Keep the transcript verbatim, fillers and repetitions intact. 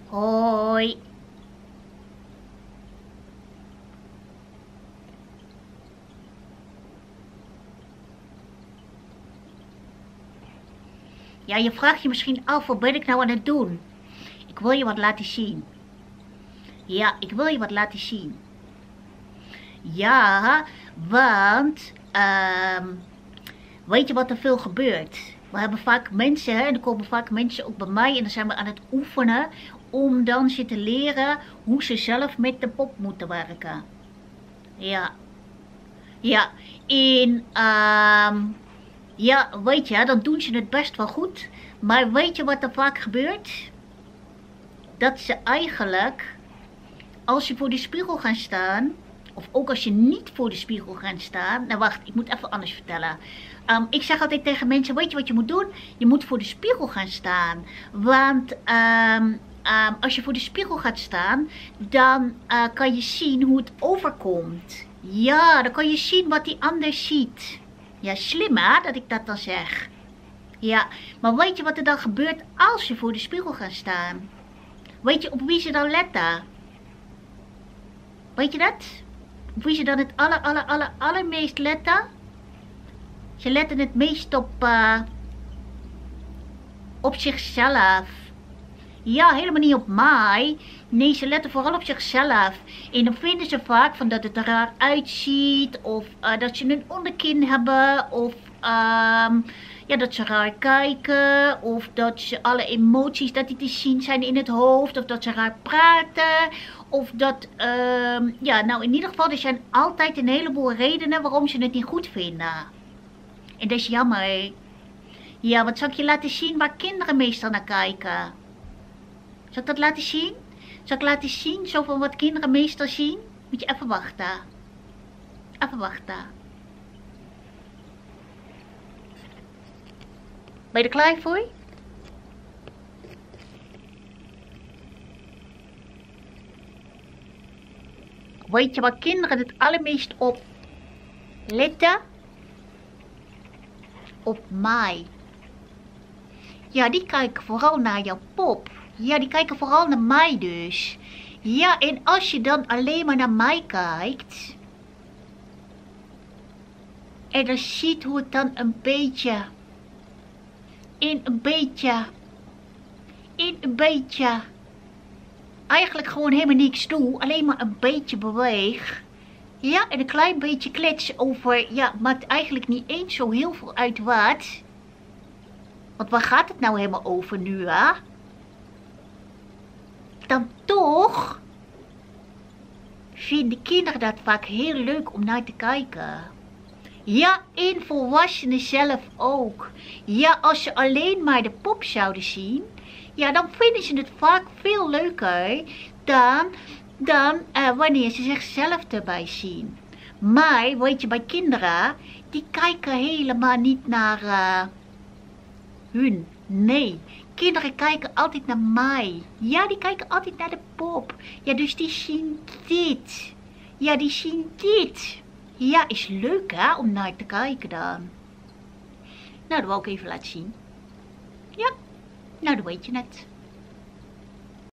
Hoi. Ja, je vraagt je misschien af, wat ben ik nou aan het doen? Ik wil je wat laten zien. Ja, ik wil je wat laten zien. Ja, want, um, weet je wat er veel gebeurt? We hebben vaak mensen, hè, en er komen vaak mensen ook bij mij en dan zijn we aan het oefenen om dan ze te leren hoe ze zelf met de pop moeten werken. Ja. Ja, en, um, ja, weet je, dan doen ze het best wel goed. Maar weet je wat er vaak gebeurt? Dat ze eigenlijk, als je voor de spiegel gaan staan, of ook als je niet voor de spiegel gaat staan. Nou wacht, ik moet even anders vertellen. Um, ik zeg altijd tegen mensen, weet je wat je moet doen? Je moet voor de spiegel gaan staan. Want um, um, als je voor de spiegel gaat staan, dan uh, kan je zien hoe het overkomt. Ja, dan kan je zien wat die ander ziet. Ja, slim hè, dat ik dat dan zeg. Ja, maar weet je wat er dan gebeurt als je voor de spiegel gaat staan? Weet je op wie ze dan letten? Weet je dat? Op wie ze dan het aller, aller, aller, allermeest letten? Ze letten het meest op, uh, op zichzelf. Ja, helemaal niet op mij. Nee, ze letten vooral op zichzelf. En dan vinden ze vaak van dat het er raar uitziet. Of uh, dat ze een onderkin hebben. Of um, ja, dat ze raar kijken. Of dat ze alle emoties dat die te zien zijn in het hoofd. Of dat ze raar praten. Of dat, um, ja, nou in ieder geval, er zijn altijd een heleboel redenen waarom ze het niet goed vinden. En dat is jammer. Ja, wat zal ik je laten zien waar kinderen meestal naar kijken? Zal ik dat laten zien? Zal ik laten zien, zo van wat kinderen meestal zien? Moet je even wachten. Even wachten. Ben je er klaar voor? Weet je waar kinderen het allermeest op letten? Op mij. Ja, die kijken vooral naar jouw pop. Ja, die kijken vooral naar mij dus. Ja, en als je dan alleen maar naar mij kijkt. En dan ziet hoe ik dan een beetje. In een beetje. In een beetje. Eigenlijk gewoon helemaal niks doe. Alleen maar een beetje beweeg. Ja, en een klein beetje klets over. Ja, maakt eigenlijk niet eens zo heel veel uit wat. Want waar gaat het nou helemaal over nu, hè? Dan toch vinden kinderen dat vaak heel leuk om naar te kijken. Ja, en volwassenen zelf ook. Ja, als ze alleen maar de pop zouden zien, ja, dan vinden ze het vaak veel leuker dan, dan uh, wanneer ze zichzelf erbij zien. Maar, weet je, bij kinderen, die kijken helemaal niet naar uh, hun. Nee. Kinderen kijken altijd naar mij. Ja, die kijken altijd naar de pop. Ja, dus die zien dit. Ja, die zien dit. Ja, is leuk hè, om naar te kijken dan. Nou, dat wil ik even laten zien. Ja, nou, dan weet je het.